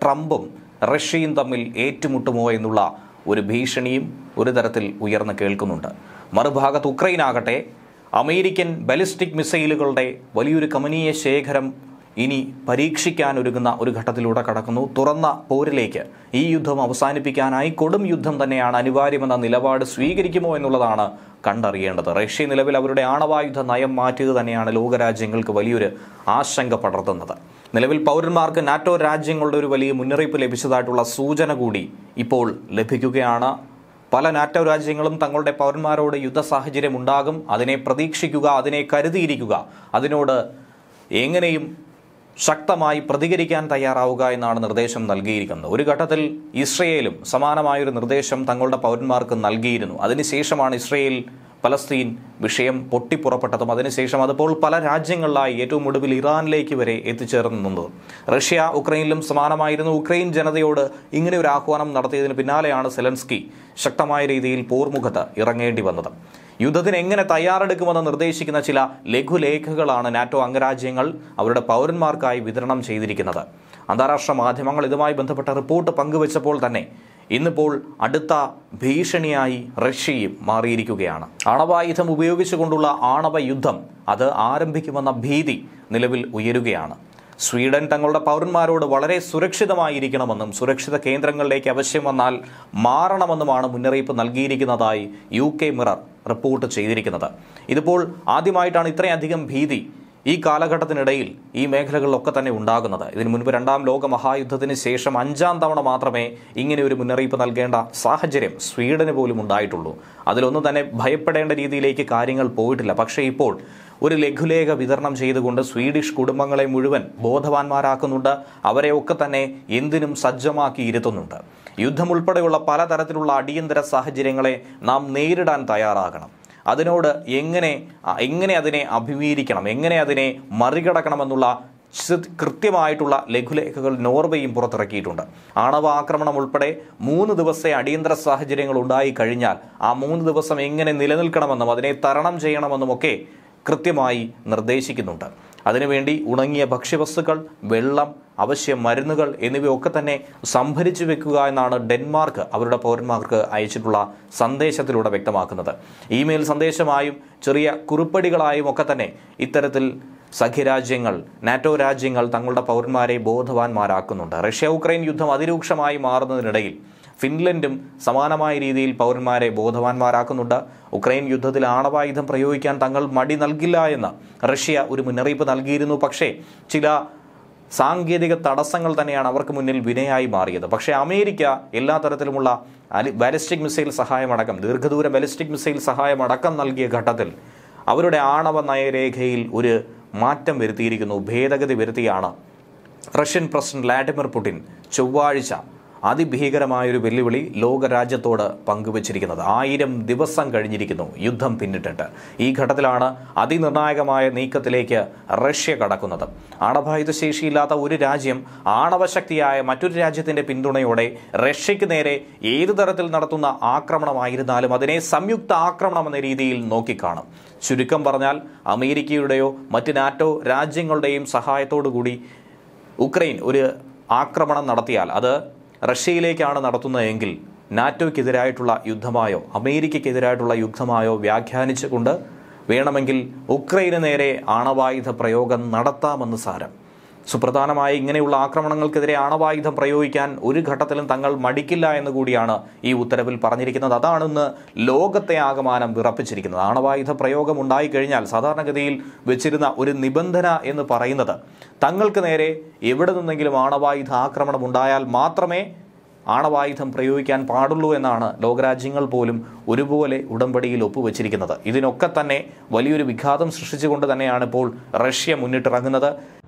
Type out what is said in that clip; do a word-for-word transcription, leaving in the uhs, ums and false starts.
ട്രംപും റഷ്യയും തമ്മിൽ ഏറ്റുമുട്ടുമോ എന്നുള്ള ഒരു ഭീഷണിയും ഒരു തരത്തിൽ ഉയർന്നു കേൾക്കുന്നുണ്ട്. മറുഭാഗത്ത് ഉക്രൈനാകട്ടെ അമേരിക്കൻ ബാലിസ്റ്റിക് മിസൈലുകളുടെ വലിയൊരു കമനീയ ശേഖരം ഇനി പരീക്ഷിക്കാൻ ഒരുങ്ങുന്ന ഒരു ഘട്ടത്തിലൂടെ കടക്കുന്നു. തുറന്ന പോരിലേക്ക് ഈ യുദ്ധം അവസാനിപ്പിക്കാനായി കൊടും യുദ്ധം തന്നെയാണ് അനിവാര്യമെന്ന നിലപാട് സ്വീകരിക്കുമോ എന്നുള്ളതാണ് കണ്ടറിയേണ്ടത്. റഷ്യ നിലവിൽ അവരുടെ ആണവായുധ നയം മാറ്റിയത് തന്നെയാണ് ലോകരാജ്യങ്ങൾക്ക് വലിയൊരു ആശങ്ക പടർത്തുന്നത്. നിലവിൽ പൗരന്മാർക്ക് നാറ്റോ രാജ്യങ്ങളുടെ ഒരു വലിയ മുന്നറിയിപ്പ് ലഭിച്ചതായിട്ടുള്ള സൂചന കൂടി ഇപ്പോൾ ലഭിക്കുകയാണ്. പല നാറ്റോ രാജ്യങ്ങളും തങ്ങളുടെ പൗരന്മാരോട് യുദ്ധ സാഹചര്യം ഉണ്ടാകും, അതിനെ പ്രതീക്ഷിക്കുക, അതിനെ കരുതിയിരിക്കുക, അതിനോട് എങ്ങനെയും ശക്തമായി പ്രതികരിക്കാൻ തയ്യാറാവുക എന്നാണ് നിർദ്ദേശം നൽകിയിരിക്കുന്നത്. ഒരു ഘട്ടത്തിൽ ഇസ്രയേലും സമാനമായൊരു നിർദ്ദേശം തങ്ങളുടെ പൗരന്മാർക്ക് നൽകിയിരുന്നു. അതിനുശേഷമാണ് ഇസ്രയേൽ പലസ്തീൻ വിഷയം പൊട്ടിപ്പുറപ്പെട്ടതും അതിനുശേഷം അതിപ്പോൾ പല രാജ്യങ്ങളിലായി ഏറ്റവും ഒടുവിൽ ഇറാനിലേക്ക് വരെ എത്തിച്ചേർന്നത്. റഷ്യ ഉക്രൈനിലും സമാനമായിരുന്നു. ഉക്രൈൻ ജനതയോട് ഇങ്ങനെ ഒരു ആഹ്വാനം നടത്തിയതിന് പിന്നാലെയാണ് സെലൻസ്കി ശക്തമായ രീതിയിൽ പോർമുഖത്ത് ഇറങ്ങേണ്ടി വന്നത്. യുദ്ധത്തിന് എങ്ങനെ തയ്യാറെടുക്കുമെന്ന് നിർദ്ദേശിക്കുന്ന ചില ലഘുലേഖകളാണ് നാറ്റോ അംഗരാജ്യങ്ങൾ അവരുടെ പൗരന്മാർക്കായി വിതരണം ചെയ്തിരിക്കുന്നത്. അന്താരാഷ്ട്ര മാധ്യമങ്ങൾ ഇതുമായി ബന്ധപ്പെട്ട റിപ്പോർട്ട് പങ്കുവച്ചപ്പോൾ തന്നെ ഇന്നിപ്പോൾ അടുത്ത ഭീഷണിയായി റഷ്യയും മാറിയിരിക്കുകയാണ്. ആണവായുധം ഉപയോഗിച്ചുകൊണ്ടുള്ള ആണവ യുദ്ധം അത് ആരംഭിക്കുമെന്ന ഭീതി നിലവിൽ ഉയരുകയാണ്. സ്വീഡൻ തങ്ങളുടെ പൗരന്മാരോട് വളരെ സുരക്ഷിതമായിരിക്കണമെന്നും സുരക്ഷിത കേന്ദ്രങ്ങളിലേക്ക് ആവശ്യം വന്നാൽ മാറണമെന്നുമാണ് മുന്നറിയിപ്പ് നൽകിയിരിക്കുന്നതായി യു കെ മിറർ റിപ്പോർട്ട് ചെയ്തിരിക്കുന്നത്. ഇതിപ്പോൾ ആദ്യമായിട്ടാണ് ഇത്രയധികം ഭീതി ഈ കാലഘട്ടത്തിനിടയിൽ ഈ മേഖലകളിലൊക്കെ തന്നെ ഉണ്ടാകുന്നത്. ഇതിനു മുൻപ് രണ്ടാം ലോക മഹായുദ്ധത്തിന് ശേഷം അഞ്ചാം തവണ മാത്രമേ ഇങ്ങനെ ഒരു മുന്നറിയിപ്പ് നൽകേണ്ട സാഹചര്യം സ്വീഡന് പോലും ഉണ്ടായിട്ടുള്ളൂ. അതിലൊന്നും തന്നെ ഭയപ്പെടേണ്ട രീതിയിലേക്ക് കാര്യങ്ങൾ പോയിട്ടില്ല. പക്ഷേ ഇപ്പോൾ ഒരു ലഘുലേഖ വിതരണം ചെയ്തുകൊണ്ട് സ്വീഡിഷ് കുടുംബങ്ങളെ മുഴുവൻ ബോധവാന്മാരാക്കുന്നുണ്ട്. അവരെയൊക്കെ തന്നെ എന്തിനും സജ്ജമാക്കി ഇരുത്തുന്നുണ്ട്. യുദ്ധം ഉൾപ്പെടെയുള്ള പലതരത്തിലുള്ള അടിയന്തര സാഹചര്യങ്ങളെ നാം നേരിടാൻ തയ്യാറാകണം. അതിനോട് എങ്ങനെ എങ്ങനെ അതിനെ അഭിമുഖീകരിക്കണം, എങ്ങനെ അതിനെ മറികടക്കണമെന്നുള്ള കൃത്യമായിട്ടുള്ള ലഘുലേഖകൾ നോർവേയും പുറത്തിറക്കിയിട്ടുണ്ട്. ആണവ ആക്രമണം ഉൾപ്പെടെ മൂന്ന് ദിവസത്തെ അടിയന്തര സാഹചര്യങ്ങൾ ഉണ്ടായി കഴിഞ്ഞാൽ ആ മൂന്ന് ദിവസം എങ്ങനെ നിലനിൽക്കണമെന്നും അതിനെ തരണം ചെയ്യണമെന്നുമൊക്കെ കൃത്യമായി നിർദ്ദേശിക്കുന്നുണ്ട്. അതിനുവേണ്ടി ഉണങ്ങിയ ഭക്ഷ്യവസ്തുക്കൾ, വെള്ളം, അവശ്യ മരുന്നുകൾ എന്നിവയൊക്കെ തന്നെ സംഭരിച്ചു വെക്കുക എന്നാണ് ഡെൻമാർക്ക് അവരുടെ പൗരന്മാർക്ക് അയച്ചിട്ടുള്ള സന്ദേശത്തിലൂടെ വ്യക്തമാക്കുന്നത്. ഇമെയിൽ സന്ദേശമായും ചെറിയ കുറിപ്പടികളായും ഒക്കെ തന്നെ ഇത്തരത്തിൽ സഖ്യരാജ്യങ്ങൾ, നാറ്റോ രാജ്യങ്ങൾ തങ്ങളുടെ പൗരന്മാരെ ബോധവാന്മാരാക്കുന്നുണ്ട്. റഷ്യ ഉക്രൈൻ യുദ്ധം അതിരൂക്ഷമായി മാറുന്നതിനിടയിൽ ഫിൻലൻഡും സമാനമായ രീതിയിൽ പൗരന്മാരെ ബോധവാന്മാരാക്കുന്നുണ്ട്. ഉക്രൈൻ യുദ്ധത്തിൽ ആണവായുധം പ്രയോഗിക്കാൻ തങ്ങൾ മടി നൽകില്ല എന്ന് റഷ്യ ഒരു മുന്നറിയിപ്പ് നൽകിയിരുന്നു. പക്ഷേ ചില സാങ്കേതിക തടസ്സങ്ങൾ തന്നെയാണ് അവർക്ക് മുന്നിൽ വിനയായി മാറിയത്. പക്ഷേ അമേരിക്ക എല്ലാ തരത്തിലുമുള്ള ബാലിസ്റ്റിക് മിസൈൽ സഹായമടക്കം ദീർഘദൂര ബാലിസ്റ്റിക് മിസൈൽ സഹായമടക്കം നൽകിയ ഘട്ടത്തിൽ അവരുടെ ആണവ നയരേഖയിൽ ഒരു മാറ്റം വരുത്തിയിരിക്കുന്നു. ഭേദഗതി വരുത്തിയാണ് റഷ്യൻ പ്രസിഡന്റ് വ്ളാഡിമിർ പുടിൻ ചൊവ്വാഴ്ച അതിഭീകരമായൊരു വെല്ലുവിളി ലോകരാജ്യത്തോട് പങ്കുവച്ചിരിക്കുന്നത്. ആയിരം ദിവസം കഴിഞ്ഞിരിക്കുന്നു യുദ്ധം പിന്നിട്ടിട്ട്. ഈ ഘട്ടത്തിലാണ് അതിനിർണായകമായ നീക്കത്തിലേക്ക് റഷ്യ കടക്കുന്നത്. ആണവായുധ ശേഷിയില്ലാത്ത ഒരു രാജ്യം ആണവശക്തിയായ മറ്റൊരു രാജ്യത്തിന്റെ പിന്തുണയോടെ റഷ്യയ്ക്ക് നേരെ ഏതു തരത്തിൽ നടത്തുന്ന ആക്രമണമായിരുന്നാലും അതിനെ സംയുക്ത ആക്രമണം എന്ന രീതിയിൽ നോക്കിക്കാണും. ചുരുക്കം പറഞ്ഞാൽ അമേരിക്കയുടെയോ മറ്റ് നാറ്റോ രാജ്യങ്ങളുടെയും സഹായത്തോടുകൂടി ഉക്രൈൻ ഒരു ആക്രമണം നടത്തിയാൽ അത് റഷ്യയിലേക്കാണ് നടത്തുന്നതെങ്കിൽ നാറ്റോയ്ക്കെതിരായിട്ടുള്ള യുദ്ധമായോ അമേരിക്കയ്ക്കെതിരായിട്ടുള്ള യുദ്ധമായോ വ്യാഖ്യാനിച്ചുകൊണ്ട് വേണമെങ്കിൽ ഉക്രൈന് നേരെ ആണവായുധ പ്രയോഗം നടത്താമെന്ന് സാരം. സുപ്രധാനമായി ഇങ്ങനെയുള്ള ആക്രമണങ്ങൾക്കെതിരെ ആണവായുധം പ്രയോഗിക്കാൻ ഒരു ഘട്ടത്തിലും തങ്ങൾ മടിക്കില്ല എന്ന് കൂടിയാണ് ഈ ഉത്തരവിൽ പറഞ്ഞിരിക്കുന്നത്. അതാണ് ഇന്ന് ലോകത്തെ ആകമാനം വിറപ്പിച്ചിരിക്കുന്നത്. ആണവായുധ പ്രയോഗം ഉണ്ടായിക്കഴിഞ്ഞാൽ സാധാരണഗതിയിൽ വെച്ചിരുന്ന ഒരു നിബന്ധന എന്ന് പറയുന്നത് തങ്ങൾക്ക് നേരെ എവിടെ നിന്നെങ്കിലും ആണവായുധ ആക്രമണം ഉണ്ടായാൽ മാത്രമേ ആണവായുധം പ്രയോഗിക്കാൻ പാടുള്ളൂ എന്നാണ് ലോകരാജ്യങ്ങൾ പോലും ഒരുപോലെ ഉടമ്പടിയിൽ ഒപ്പുവെച്ചിരിക്കുന്നത്. ഇതിനൊക്കെ തന്നെ വലിയൊരു വിഘാതം സൃഷ്ടിച്ചുകൊണ്ട് തന്നെയാണ് ഇപ്പോൾ റഷ്യ മുന്നിട്ടിറങ്ങുന്നത്.